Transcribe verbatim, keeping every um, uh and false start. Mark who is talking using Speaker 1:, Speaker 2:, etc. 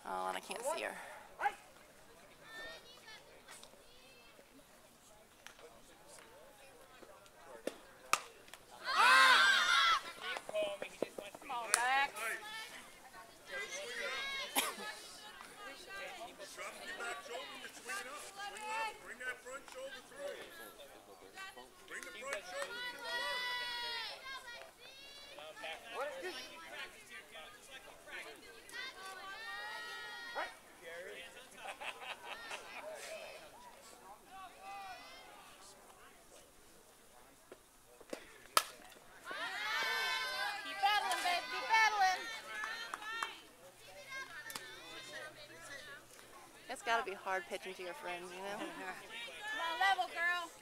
Speaker 1: Oh, and I can't see her. It's got to be hard pitching to your friends, you know?
Speaker 2: Come on, level, girl.